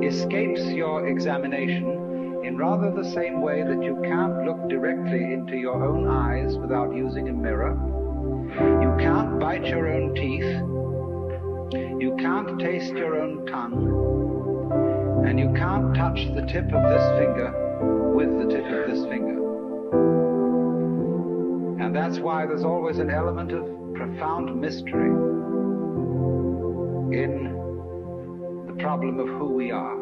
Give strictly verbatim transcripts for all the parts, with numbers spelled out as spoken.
escapes your examination in rather the same way that you can't look directly into your own eyes without using a mirror. You can't bite your own teeth. You can't taste your own tongue. And you can't touch the tip of this finger with the tip of this finger. And that's why there's always an element of profound mystery in the problem of who we are.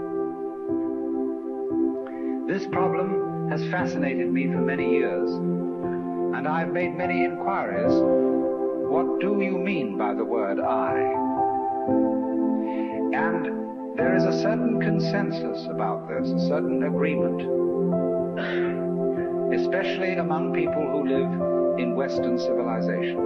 This problem has fascinated me for many years, and I've made many inquiries. What do you mean by the word I? And there is a certain consensus about this, a certain agreement, especially among people who live in Western civilization.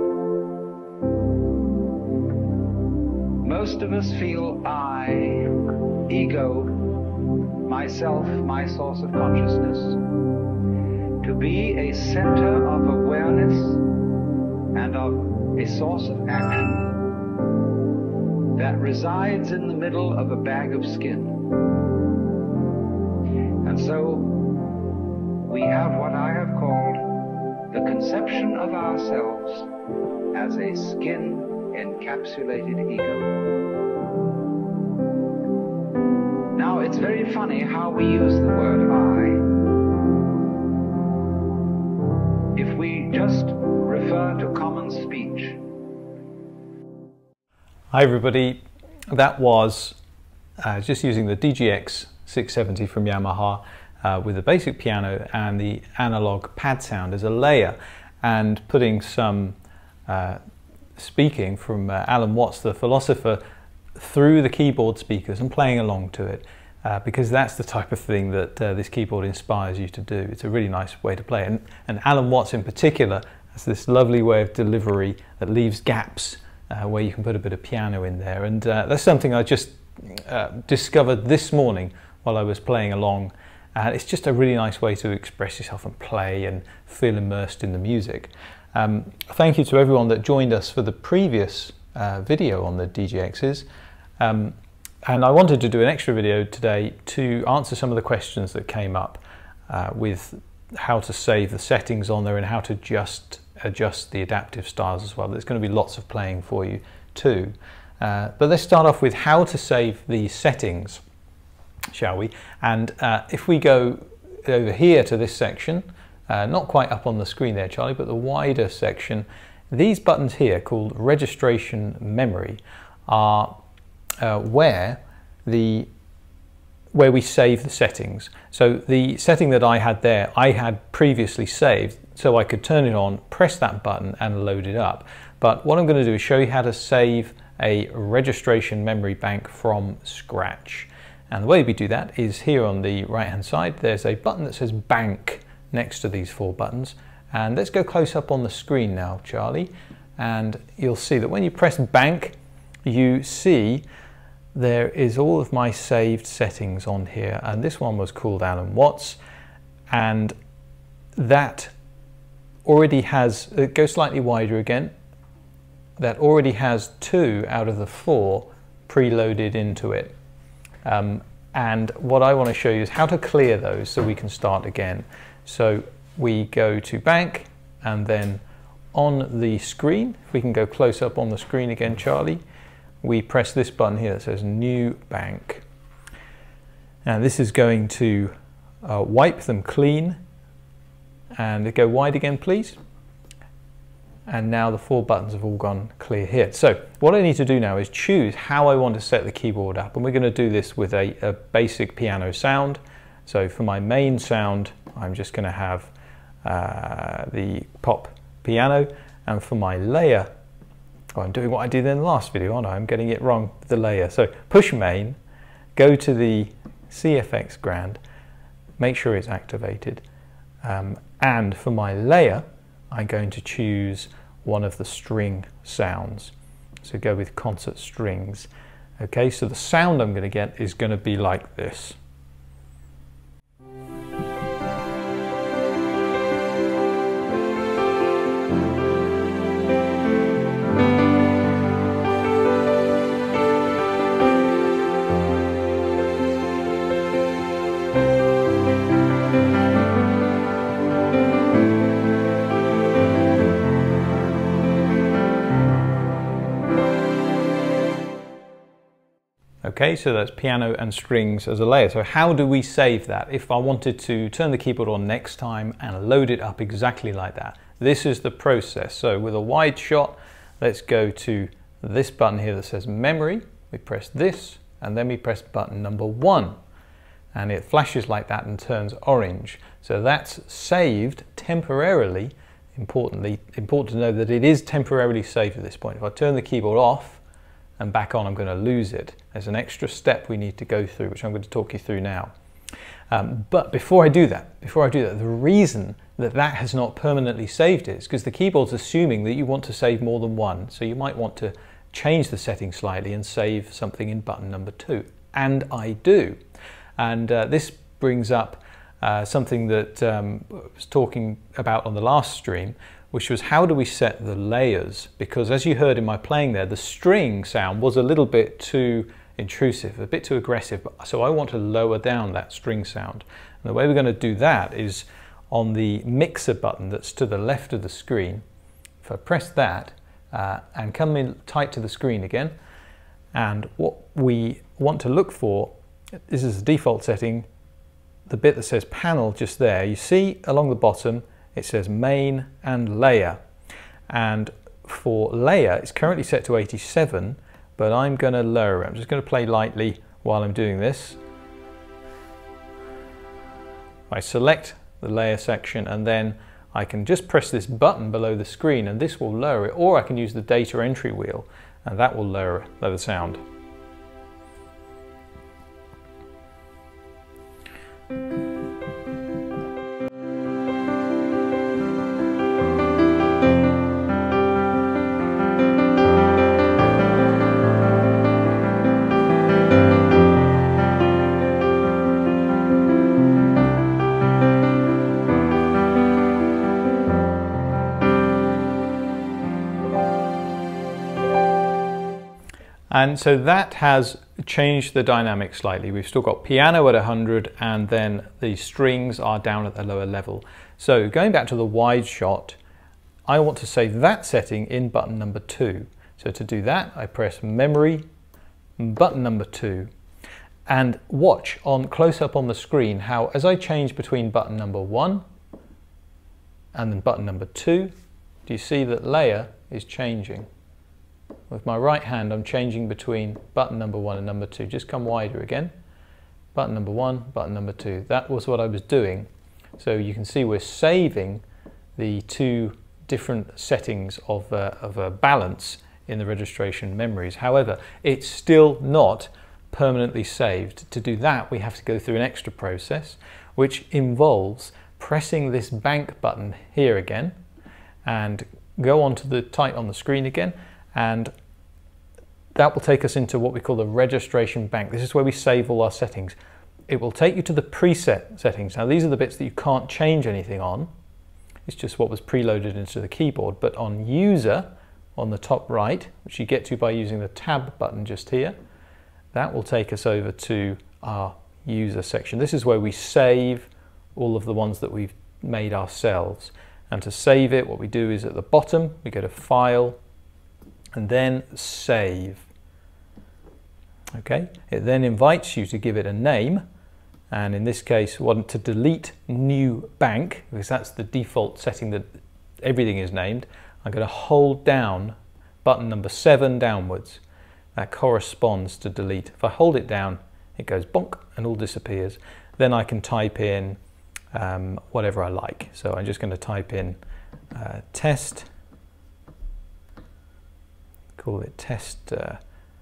Most of us feel I, ego, myself, my source of consciousness, to be a center of awareness and of a source of action that resides in the middle of a bag of skin. And so we have what I have called the conception of ourselves as a skin-encapsulated ego. Now, it's very funny how we use the word I. If we just refer to common speech. Hi everybody, that was uh, just using the D G X six seventy from Yamaha uh, with the basic piano and the analog pad sound as a layer, and putting some uh, speaking from uh, Alan Watts, the philosopher, through the keyboard speakers and playing along to it, uh, because that's the type of thing that uh, this keyboard inspires you to do. It's a really nice way to play, and, and Alan Watts in particular has this lovely way of delivery that leaves gaps uh, where you can put a bit of piano in there, and uh, that's something I just uh, discovered this morning while I was playing along, and it's just a really nice way to express yourself and play and feel immersed in the music. Um, thank you to everyone that joined us for the previous uh, video on the D G Xs. Um, and I wanted to do an extra video today to answer some of the questions that came up uh, with how to save the settings on there and how to just adjust the adaptive styles as well. There's going to be lots of playing for you too. Uh, but let's start off with how to save the settings, shall we? And uh, if we go over here to this section, uh, not quite up on the screen there, Charlie, but the wider section, these buttons here called registration memory are uh, where the where we save the settings. So the setting that I had there, I had previously saved, so I could turn it on, press that button and load it up. But what I'm going to do is show you how to save a registration memory bank from scratch. And the way we do that is here on the right hand side, there's a button that says bank next to these four buttons. And let's go close up on the screen now, Charlie. And you'll see that when you press bank, you see there is all of my saved settings on here. And this one was called Alan Watts. And that already has, it goes slightly wider again, that already has two out of the four preloaded into it. Um, and what I want to show you is how to clear those so we can start again. So we go to bank, and then on the screen, if we can go close up on the screen again, Charlie, we press this button here that says new bank. And this is going to uh, wipe them clean, and go wide again please. And now the four buttons have all gone clear here. So what I need to do now is choose how I want to set the keyboard up, and we're going to do this with a, a basic piano sound. So for my main sound, I'm just going to have uh, the pop piano, and for my layer, oh, I'm doing what I did in the last video, aren't I? I'm getting it wrong with the layer. So push main, go to the C F X Grand, make sure it's activated, um, and for my layer, I'm going to choose one of the string sounds. So go with concert strings. Okay, so the sound I'm going to get is going to be like this. Okay, so that's piano and strings as a layer. So how do we save that? If I wanted to turn the keyboard on next time and load it up exactly like that, this is the process. So with a wide shot, let's go to this button here that says memory. We press this and then we press button number one. And it flashes like that and turns orange. So that's saved temporarily. Importantly, important to know that it is temporarily saved at this point. If I turn the keyboard off and back on, I'm going to lose it. There's an extra step we need to go through, which I'm going to talk you through now. Um, but before I do that, before I do that, the reason that that has not permanently saved it is because the keyboard's assuming that you want to save more than one. So you might want to change the setting slightly and save something in button number two. And I do. And uh, this brings up Uh, something that um, I was talking about on the last stream, which was how do we set the layers? Because as you heard in my playing there, the string sound was a little bit too intrusive, a bit too aggressive, so I want to lower down that string sound. And the way we're going to do that is on the mixer button that's to the left of the screen. If I press that uh, and come in tight to the screen again, and what we want to look for, this is the default setting, the bit that says panel just there. You see along the bottom it says main and layer, and for layer it's currently set to eighty-seven, but I'm going to lower it. I'm just going to play lightly while I'm doing this. I select the layer section and then I can just press this button below the screen and this will lower it, or I can use the data entry wheel and that will lower, lower the sound. And so that has changed the dynamic slightly. We've still got piano at one hundred and then the strings are down at the lower level. So going back to the wide shot, I want to save that setting in button number two. So to do that, I press memory, button number two, and watch on close up on the screen how as I change between button number one and then button number two, do you see that layer is changing? With my right hand, I'm changing between button number one and number two. Just come wider again. Button number one, button number two. That was what I was doing. So you can see we're saving the two different settings of, uh, of a balance in the registration memories. However, it's still not permanently saved. To do that, we have to go through an extra process, which involves pressing this bank button here again and go onto the tight on the screen again, and that will take us into what we call the registration bank. This is where we save all our settings. It will take you to the preset settings. Now these are the bits that you can't change anything on. It's just what was preloaded into the keyboard. But on user, on the top right, which you get to by using the tab button just here, that will take us over to our user section. This is where we save all of the ones that we've made ourselves. And to save it, what we do is at the bottom, we go to File, and then Save. Okay, it then invites you to give it a name, and in this case we want to delete new bank because that's the default setting that everything is named. I'm going to hold down button number seven downwards. That corresponds to delete. If I hold it down, it goes bonk and all disappears. Then I can type in um, whatever I like. So I'm just going to type in uh, test. Call it test. Uh,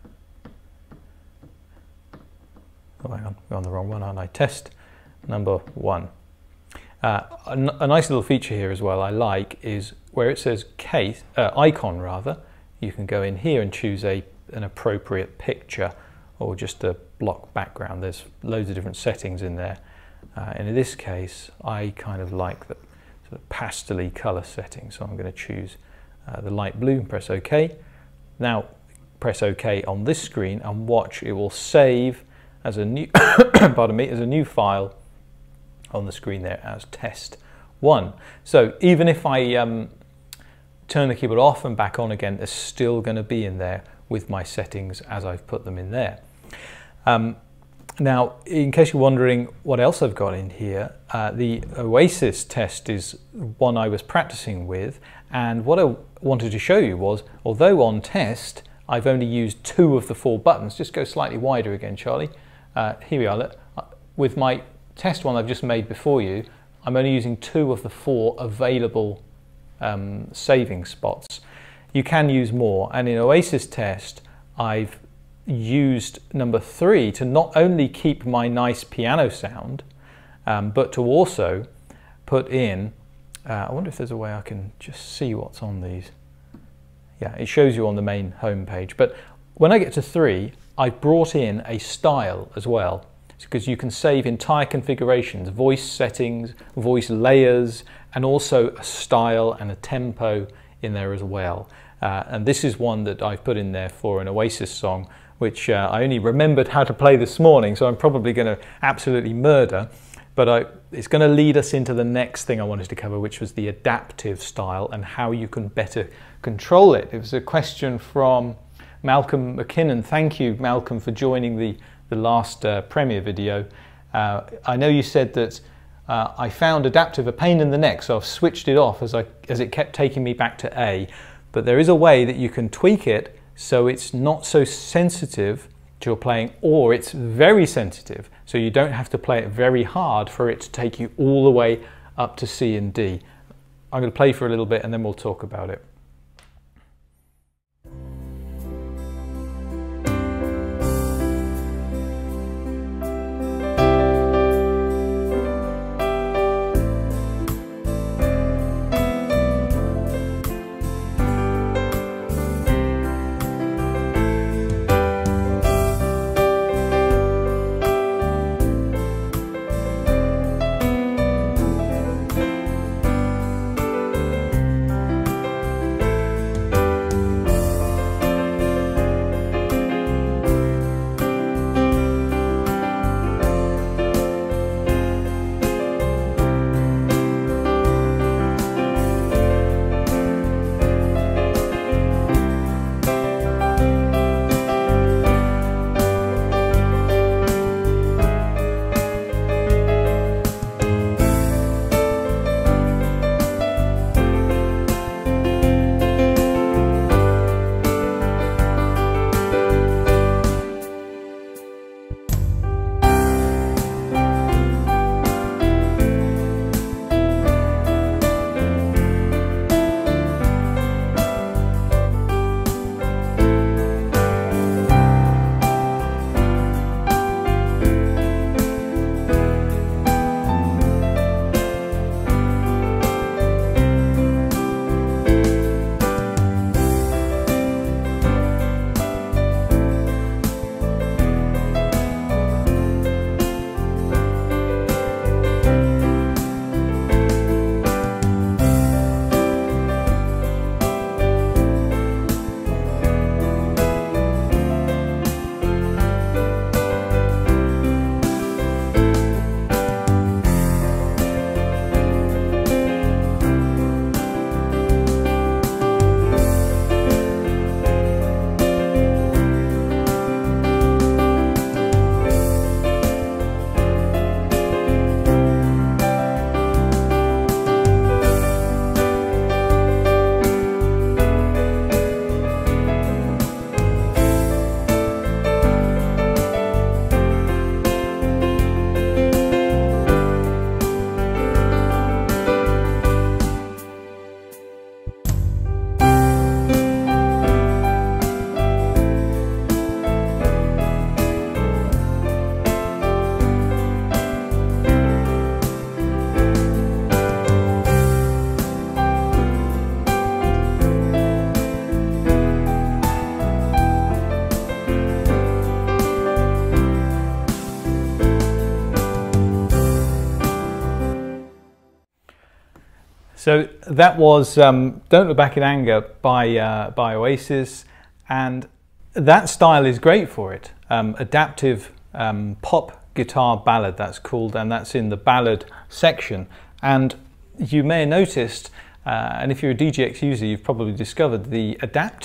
oh, hang on, we're on the wrong one, aren't I? Test number one. Uh, a, a nice little feature here as well I like is where it says case, uh, icon rather, you can go in here and choose a, an appropriate picture or just a block background. There's loads of different settings in there. Uh, and in this case, I kind of like the sort of pastel-y colour setting. So I'm going to choose uh, the light blue and press OK. Now press OK on this screen and watch, it will save as a new pardon me, as a new file on the screen there as test one. So even if I um, turn the keyboard off and back on again, it's still going to be in there with my settings as I've put them in there. Um, now, in case you're wondering what else I've got in here, uh, the Oasis test is one I was practicing with, and what I wanted to show you was, although on test I've only used two of the four buttons, just go slightly wider again, Charlie. Uh, here we are. With my test one I've just made before you, I'm only using two of the four available um, saving spots. You can use more, and in Oasis test I've used number three to not only keep my nice piano sound, um, but to also put in, uh, I wonder if there's a way I can just see what's on these. Yeah, it shows you on the main home page. But when I get to three, I've brought in a style as well, because you can save entire configurations, voice settings, voice layers, and also a style and a tempo in there as well. Uh, and this is one that I've put in there for an Oasis song, which uh, I only remembered how to play this morning, so I'm probably going to absolutely murder. But I, it's going to lead us into the next thing I wanted to cover, which was the adaptive style and how you can better control it. It was a question from Malcolm McKinnon. Thank you, Malcolm, for joining the, the last uh, premiere video. Uh, I know you said that uh, I found adaptive a pain in the neck, so I've switched it off as, I, as it kept taking me back to A. But there is a way that you can tweak it so it's not so sensitive to your playing, or it's very sensitive, so you don't have to play it very hard for it to take you all the way up to C and D. I'm going to play for a little bit and then we'll talk about it. So that was um, Don't Look Back in Anger by, uh, by Oasis, and that style is great for it. Um, adaptive um, pop guitar ballad, that's called, and that's in the ballad section. And you may have noticed, uh, and if you're a D G X user, you've probably discovered the adaptive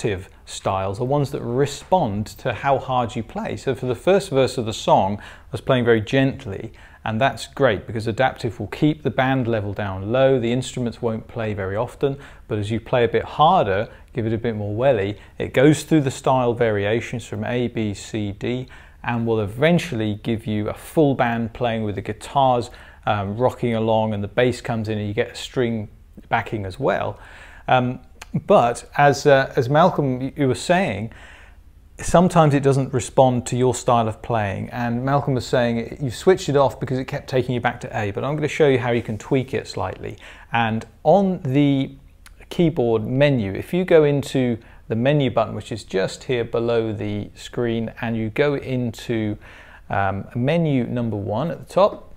styles are ones that respond to how hard you play. So for the first verse of the song, I was playing very gently, and that's great because adaptive will keep the band level down low. The instruments won't play very often, but as you play a bit harder, give it a bit more welly, it goes through the style variations from A, B, C, D, and will eventually give you a full band playing with the guitars um, rocking along, and the bass comes in and you get a string backing as well. Um, but as, uh, as Malcolm, you were saying, sometimes it doesn't respond to your style of playing, and Malcolm was saying you switched it off because it kept taking you back to A, but I'm going to show you how you can tweak it slightly. And on the keyboard menu, if you go into the menu button, which is just here below the screen, and you go into um, menu number one at the top,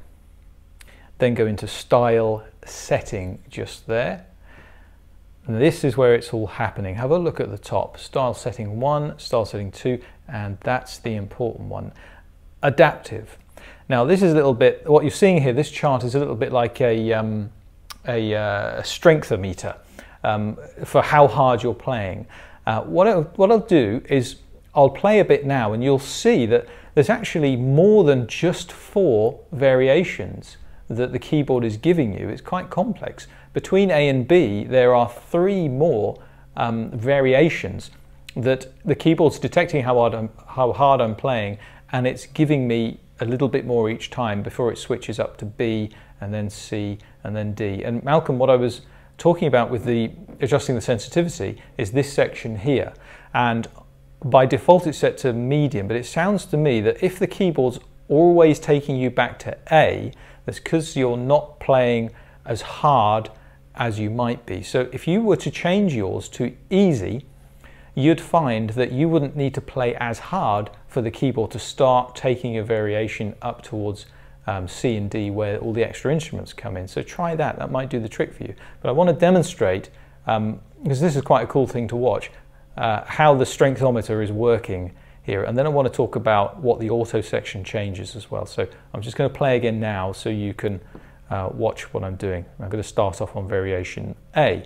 then go into style setting just there. And this is where it's all happening. Have a look at the top. Style setting one, style setting two, and that's the important one. Adaptive. Now this is a little bit, what you're seeing here, this chart is a little bit like a, um, a, uh, a strengthometer um, for how hard you're playing. Uh, what, I, what I'll do is I'll play a bit now, and you'll see that there's actually more than just four variations that the keyboard is giving you. It's quite complex. Between A and B, there are three more um, variations that the keyboard's detecting how hard, I'm, how hard I'm playing, and it's giving me a little bit more each time before it switches up to B and then C and then D. And Malcolm, what I was talking about with the adjusting the sensitivity is this section here, and by default it's set to medium, but it sounds to me that if the keyboard's always taking you back to A, that's because you're not playing as hard as you might be. So if you were to change yours to easy, you'd find that you wouldn't need to play as hard for the keyboard to start taking a variation up towards um, C and D, where all the extra instruments come in. So try that, that might do the trick for you. But I want to demonstrate, um, because this is quite a cool thing to watch, uh, how the strengthometer is working here. And then I want to talk about what the auto section changes as well. So I'm just going to play again now so you can uh, watch what I'm doing. I'm going to start off on variation A.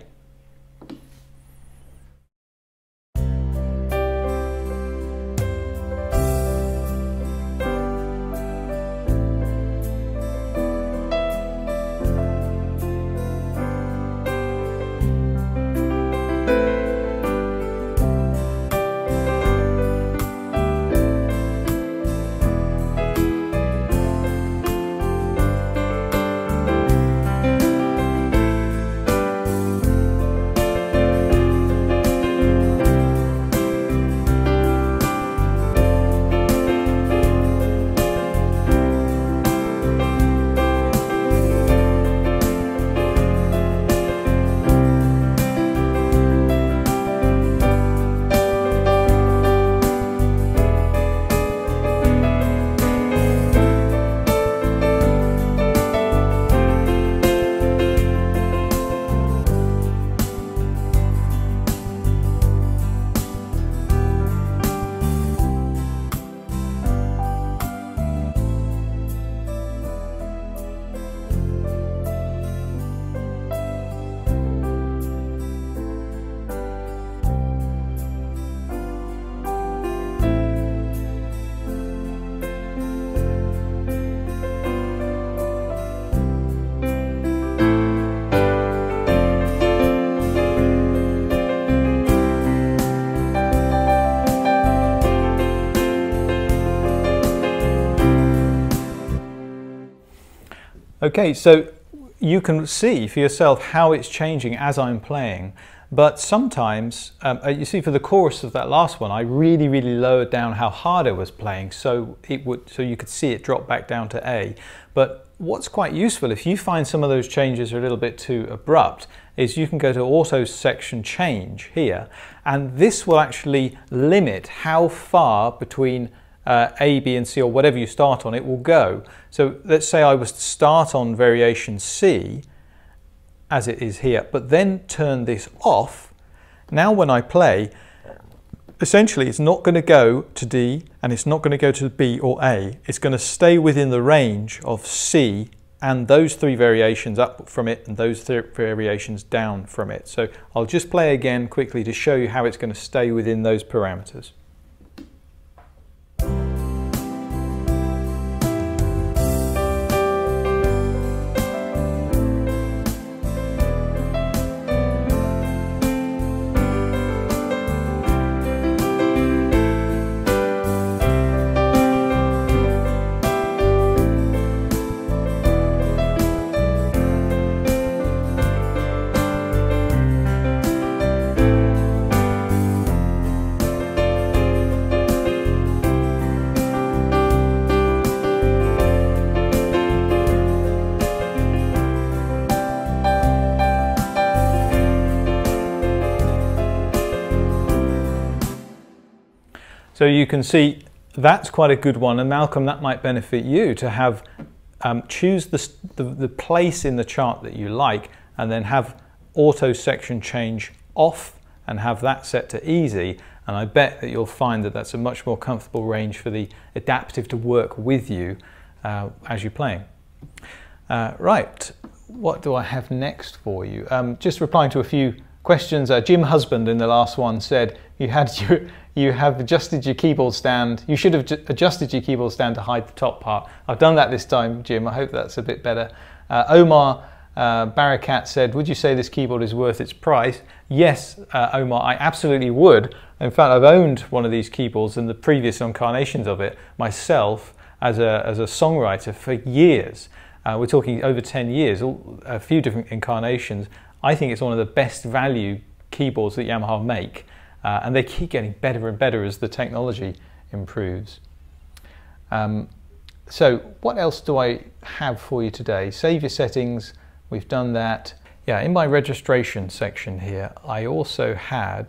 Okay, so you can see for yourself how it's changing as I'm playing, but sometimes, um, you see for the chorus of that last one, I really, really lowered down how hard I was playing, so it would, so you could see it drop back down to A. But what's quite useful, if you find some of those changes are a little bit too abrupt, is you can go to auto section change here, and this will actually limit how far between Uh, A, B and C, or whatever you start on, it will go. So let's say I was to start on variation C as it is here, but then turn this off. Now when I play, essentially it's not going to go to D and it's not going to go to B or A. It's going to stay within the range of C and those three variations up from it and those three variations down from it. So I'll just play again quickly to show you how it's going to stay within those parameters. So you can see that's quite a good one, and Malcolm, that might benefit you to have um, choose the, the, the place in the chart that you like, and then have auto section change off and have that set to easy, and I bet that you'll find that that's a much more comfortable range for the adaptive to work with you uh, as you're playing. Uh, right, what do I have next for you? Um, just replying to a few questions. Uh, Jim Husband in the last one said you had your You have adjusted your keyboard stand. You should have adjusted your keyboard stand to hide the top part. I've done that this time, Jim. I hope that's a bit better. Uh, Omar uh, Barakat said, would you say this keyboard is worth its price? Yes, uh, Omar, I absolutely would. In fact, I've owned one of these keyboards and the previous incarnations of it myself as a, as a songwriter for years. Uh, we're talking over ten years, a few different incarnations. I think it's one of the best value keyboards that Yamaha make. Uh, and they keep getting better and better as the technology improves. Um, so what else do I have for you today? Save your settings, we've done that. Yeah, in my registration section here, I also had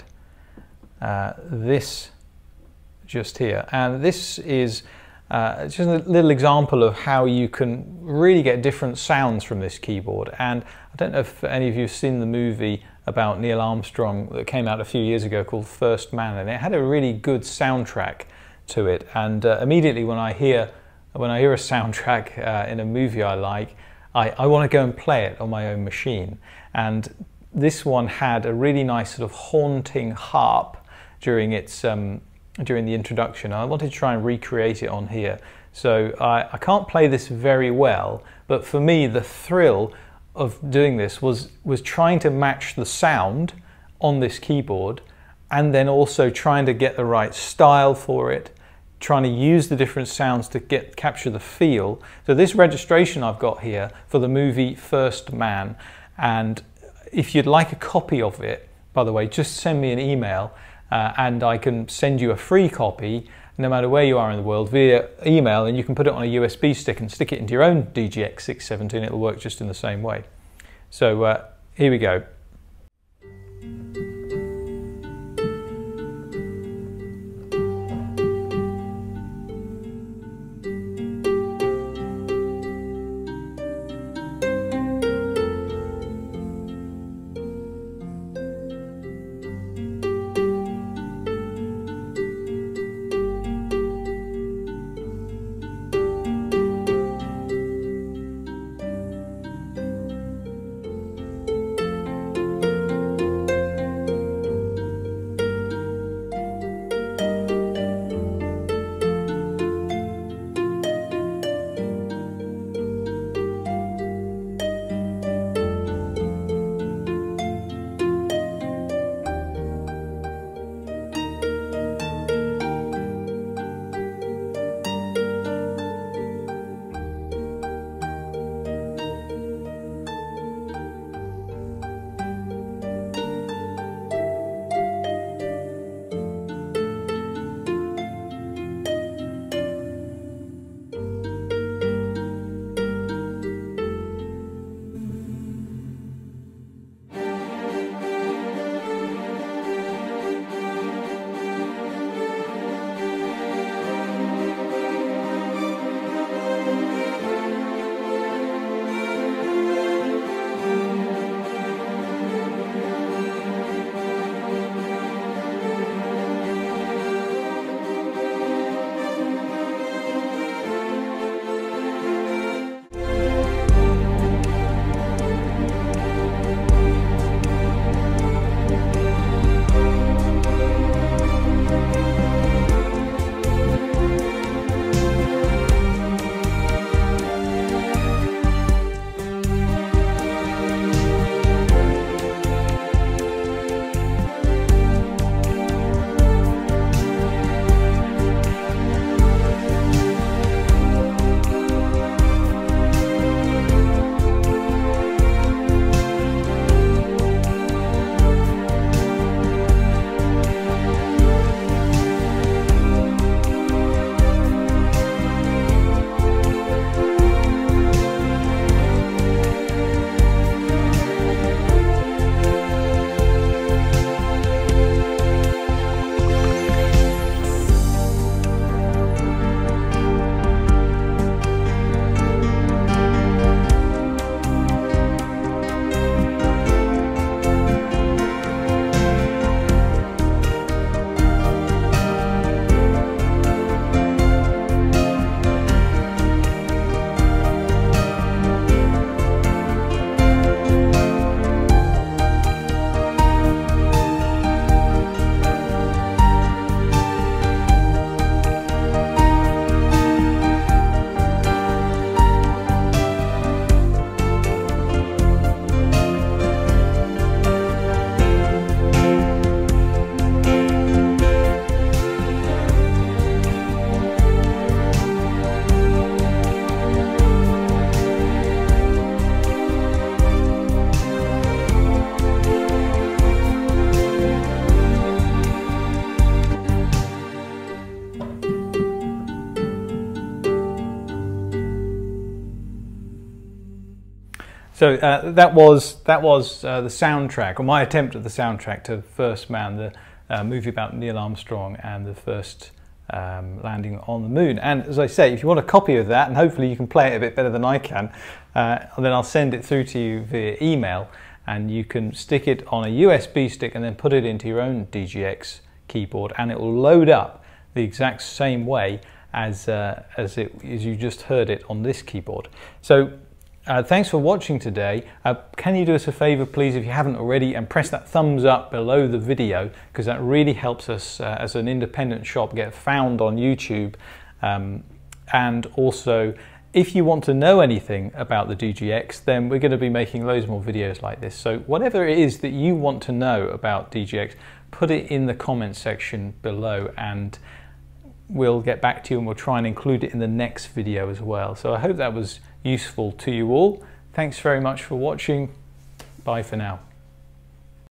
uh, this just here. And this is uh, just a little example of how you can really get different sounds from this keyboard. And I don't know if any of you have seen the movie about Neil Armstrong that came out a few years ago called First Man, and it had a really good soundtrack to it. And uh, immediately when I hear when I hear a soundtrack uh, in a movie I like, I, I want to go and play it on my own machine. And this one had a really nice sort of haunting harp during its um, during the introduction. I wanted to try and recreate it on here. So I, I can't play this very well, but for me the thrill of doing this was was trying to match the sound on this keyboard, and then also trying to get the right style for it, trying to use the different sounds to get capture the feel. So this registration I've got here for the movie First Man, and if you'd like a copy of it, by the way, just send me an email uh, and I can send you a free copy no matter where you are in the world via email, and you can put it on a U S B stick and stick it into your own D G X six seventy and it'll work just in the same way. So uh, here we go. So uh, that was that was uh, the soundtrack, or my attempt at the soundtrack to First Man, the uh, movie about Neil Armstrong and the first um, landing on the moon. And as I say, if you want a copy of that, and hopefully you can play it a bit better than I can, uh, then I'll send it through to you via email, and you can stick it on a U S B stick and then put it into your own D G X keyboard, and it will load up the exact same way as uh, as it as you just heard it on this keyboard. So. Uh, thanks for watching today. Uh, can you do us a favor, please, if you haven't already, and press that thumbs up below the video, because that really helps us uh, as an independent shop get found on YouTube. Um, and also, if you want to know anything about the D G X, then we're going to be making loads more videos like this. So whatever it is that you want to know about D G X, put it in the comments section below, and we'll get back to you, and we'll try and include it in the next video as well. So I hope that was useful to you all. Thanks very much for watching. Bye for now.